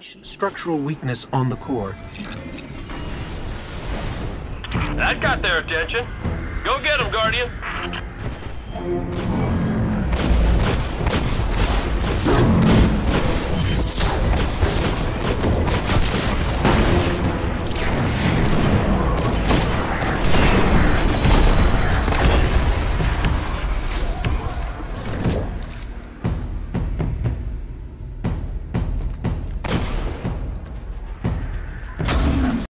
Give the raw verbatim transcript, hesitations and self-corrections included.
breach, structural weakness on the core. That got their attention. Go get him, Guardian.